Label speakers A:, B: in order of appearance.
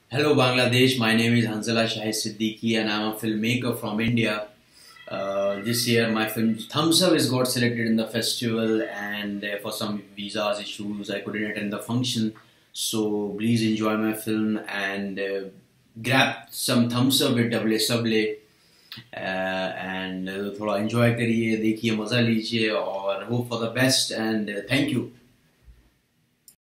A: Hello Bangladesh, my name is Hanzala Shahid Siddiqui and I'm a filmmaker from India. This year my film Thumbs Up has got selected in the festival and for some visas issues I couldn't attend the function. So please enjoy my film and grab some thumbs up with double सबले and थोड़ा enjoy करिए देखिए मज़ा लीजिए और hope for the best and thank you.